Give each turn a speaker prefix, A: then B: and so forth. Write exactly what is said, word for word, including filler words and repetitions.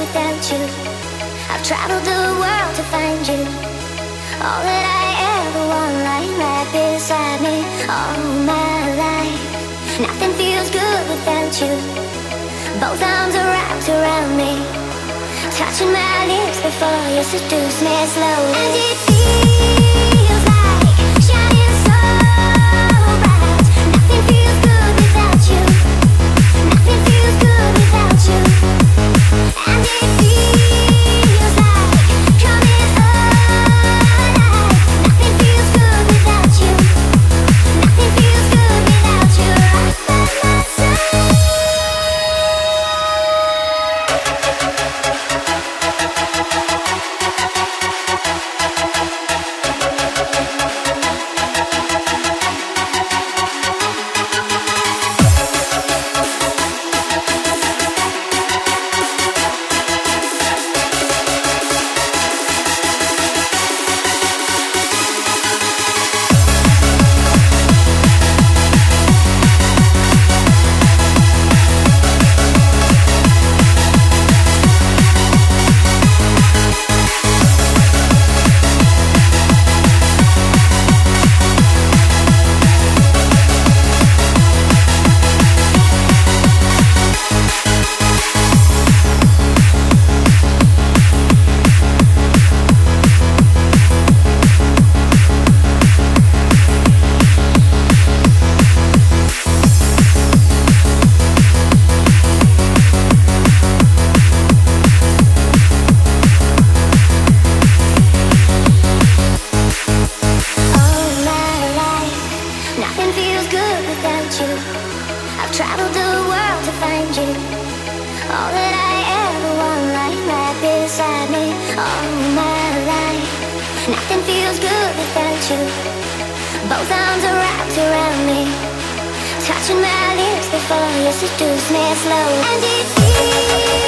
A: without you. I've traveled the world to find you. All that I ever want, lying right beside me all my life. Nothing feels good without you. Both arms are wrapped around me, touching my lips before you seduce me slowly. And it feels like shining so bright. Nothing feels good without you. Nothing feels good without you. And it feels like coming alive. Nothing feels good without you. Nothing feels good without you. Right by my side. Traveled the world to find you. All that I ever want, lying right beside me all my life. Nothing feels good without you. Both arms are wrapped around me, touching my lips before you seduce me slow. And it feels